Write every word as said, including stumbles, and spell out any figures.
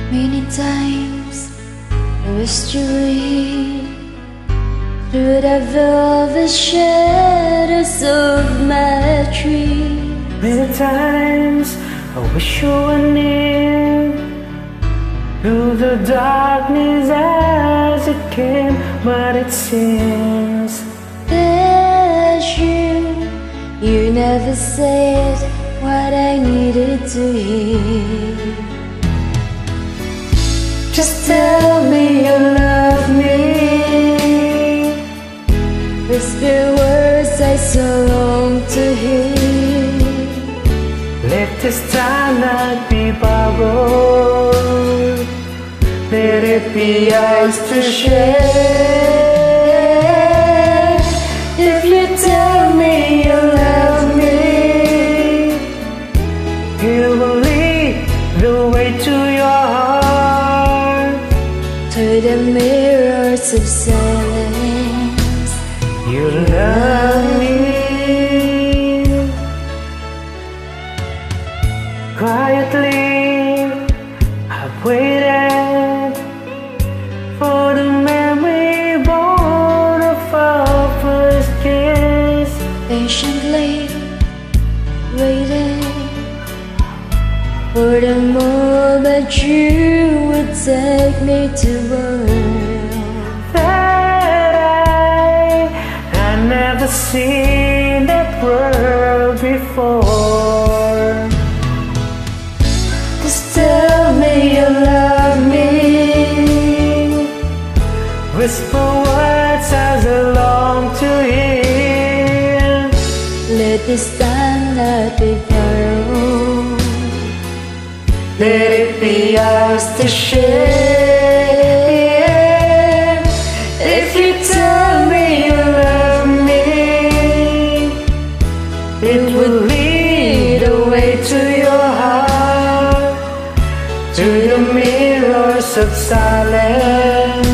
Many times I wished you were here through the velvet shadows of my tree. Many times I wish you were near through the darkness as it came, but it seems that you, you never said what I needed to hear. Just tell me you love me, whisper words I so long to hear. Let this time not be borrowed, let it be ours to share. If you tell me you love me, you will lead the way to your heart, to the mirrors of silence. you love me. Quietly I've waited for the memory born of our first kiss. Patiently waiting for the moment you would take me to world That I had never seen that world before. Just tell me you love me, whisper words as I long to hear. Let this time not be borrowed, let it be ours to share. If you tell me you love me, it will lead the way to your heart, to the mirrors of silence.